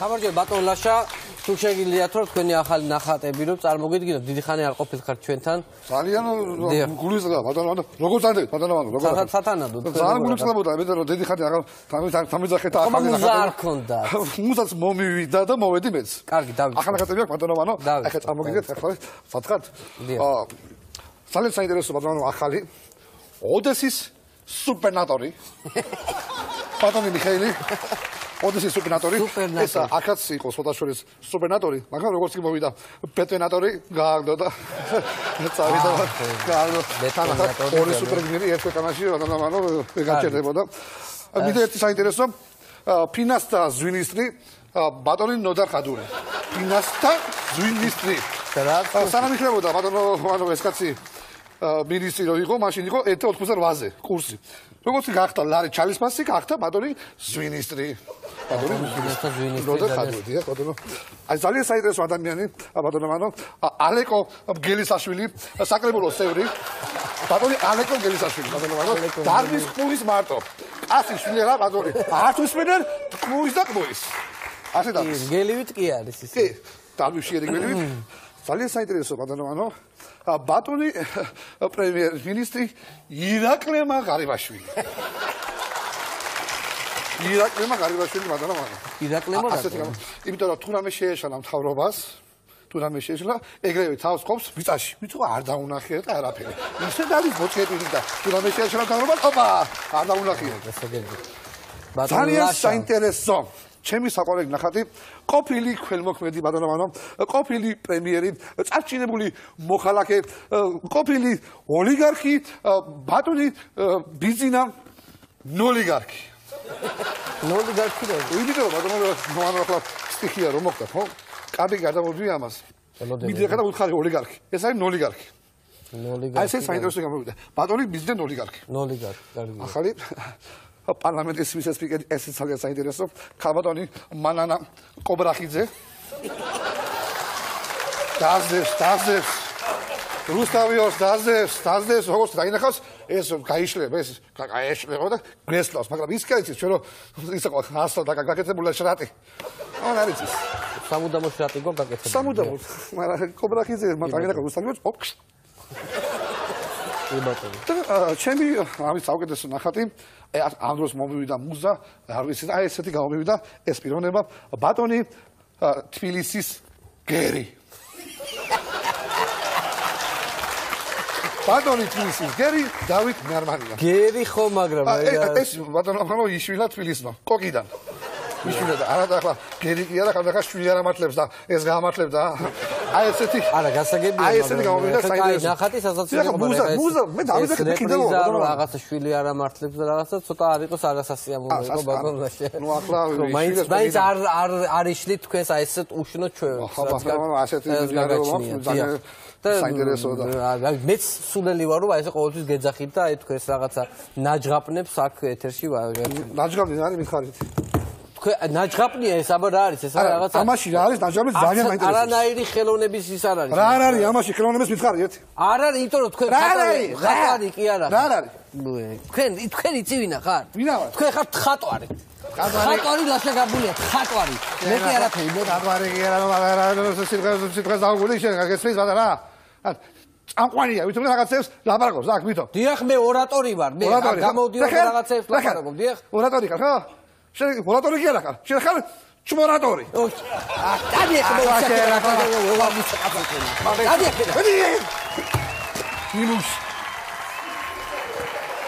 გამარჯობა ბატონ ლაშა, თუ შეგიძლიათ რომ თქვენი ახალი ნახატები რომ წარმოგიდგინოთ, დიდი ხანი არ ყოფილიყართ ჩვენთან. ძალიან გულისხმობა ბატონო, როგორ წანდებით ბატონო, როგორ სათანადო. ძალიან გულისხმობოდა, მე რომ დიდი ხანი აღარ თამიძახეთ ახალი ნახატები. არ ქონდა. მუზაც მომივიდა და მოვედი მეც. კარგი, დავიწყო. ახლა ნახატები აქვს ბატონო, ახლა წარმოგიდგეთ, ახლა სათხარ. ძალიან საინტერესო ბატონო ახალი ოდესის სუპერნატორი. ბატონი მიხეილი ოდესის სუპერნატორი. ეს აქაც იყო სოთაშორის სუპერნატორი, მაგრამ როგორც კი მოვიდა ბეტონატორი გააგდო და წავიდა გააგდო ბეტონატორი. ორი სუპერგმირი ერთ ქვეყანაში ბატონო გაჩერდებოდა. მიდე ერთი საინტერესო ფინასთა ზვინისტრი ბატონი ნოდარ ხადური. ფინასთა ზვინისტრი. სანამ იხლებოდა ბატონო ეს კაცი მინისტრი რო იყო, მაშინ იყო 1.88-ზე კურსი. როგორც გახდა ლარი ჩალისფასი, გახდა ბატონი ზვინისტრი. ბატონი ზვინისტრი. აი ძალიან საინტერესო ადამიანი, ბატონო, ალეკო გელისაშვილი, საკრებულოს წევრი. ბატონი ალეკო გელისაშვილი, ბატონო, დარბის ყურის მარტო. კაცი შვილია ბატონი. არც უსმენარ ყურის და ყურის. ასე დარბის. გელივით კი არის ის. კი, დარბისში გელივით. ძალიან საინტერესო ბატონო, ბატონი პრემიერ-მინისტრი ირაკლემა ღარიბაშვილი. ირაკლემა ღარიბაშვილი ბატონო. ირაკლემა რატომ? იმიტომ რომ თურმე შეეშალა მთავრობას, თურმე შეეშალა, ეგრევე თავს ყოფს ვიწაში. ვიწო არ დაუნახია და არაფერი. ისე დადის ბოჭკეტილი და თურმე შეეშალა მთავრობას, ოპა, არ დაუნახია. ძალიან საინტერესო. ჩემი საყვარელი ნახატი ყოფილი ქველმოქმედი ბატონო, ყოფილი პრემიერი, წარჩინებული მოხალხე, ყოფილი ოლიგარქი, ბატონი ბიზინა ნოლიგარქი. ნოლიგარქი რა? იმიტომ ბატონო ახლა სტიხია რომ მოხდა, ხო? კარგი გადამოვიდი ამას. მიდიხარ და უთხარი ოლიგარქი. ეს არის ნოლიგარქი. ნოლიგარქი. აი ეს საინტერესო გამოვიდა. ბატონი ბიზინა ნოლიგარქი. ნოლიგარქი, კარგი. ახალი პარლამენტის ვიცე-სპიკერი ეს ძალიან საინტერესო ქალბატონი მანანა კობრახიძე დაძებს რუსთავიოს დაძებს როგორც დაინახავს ეს გაიშლება ეს გაიშლება და გესლავს მაგრამ ის კაცი ჩვენ რომ ისე ხასლა და გაკეთებული შრატი არ არის ის სამუდამო შრატი გო გაკეთებული სამუდამო მაგრამ კობრახიძე მაგალითად რუსთავიოს ოპ ჩემი ამის საუკეთესო ნახატი ამ დროს მომივიდა მუზა არ ვიცი აი ესეთი გამომივიდა ეს პიროვნება ბატონი თბილისის გერი ბატონი თბილისის გერი დავით მარმანია გერი ხო მაგრამ ეს ბატონო იშვილა თბილისმა კოკიდან იშვილა და არა და ახლა გერი კი არა ხა შვილი არ ამართლებს და ეს გაამართლებს და აი ესეთი არა გასაგებია აი ესეთი გამომივიდა საინტერესო ნახატი სასაცილო მუზა მე დავიძახე კიდევ რაღაცა შვილი არ ამართლებს და რაღაცა ცოტა არ იყოს არასასიამოვნო იყო ბატონოში ნუ ახლა მაინც არ იშლით თქვენს აი ესეთ უშნო ჩვევებს ხო ბატონო ასეთი ძალიან საინტერესო და მეც სულელი ვარ რომ აი ესე ყოველთვის გეძახით და აი თქვენს რაღაცა ნაჯღაპნებს აქ ეთერში ნაჯღაპნი არის მიხარით ნაჯღაპნია ეს აბა რა არის ეს რაღაცა ამაში რა არის ნაჯღაპნი ძალიან მაინტერესებს არანაირი ხელოვნების ის არ არის რა არის ამაში ხელოვნების მითხარი ერთი არ არის იმიტომ რომ თქვენ ხატვარი კი არა რა არის თქვენ იცივინა ხარ ვინა ვარ თქვენ ხართ ხატვარი ხატვარი ლაშაგაბულია ხატვარი მე კი არაფერი მე ხატვარი კი არა სიტყვას დაუგული შენ გაგესმის ბატა რა წამყვანია ვითომ რაღაცებს ლაპარაკობს აქ ვითომ დიახ მე ორატორი ვარ მე გამოვდიოდი რაღაცებს ლაპარაკობ დიახ ორატორი ხარ ხო შენ ორატორი კი არა ხარ შენ ხარ ჩმორატორი დადიახ მე ვაშე რა დადი